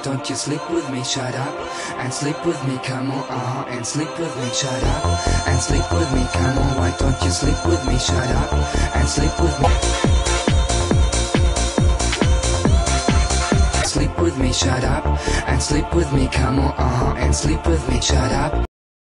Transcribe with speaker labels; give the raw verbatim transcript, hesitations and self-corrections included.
Speaker 1: don't you sleep with me? Shut up and sleep with me, come on, uh-huh, and sleep with me. Shut up and sleep with me, come on. Why don't you sleep with me? Shut up and sleep with me. Sleep with me, shut up and sleep with me, come on, uh-huh, and sleep with me. Shut up.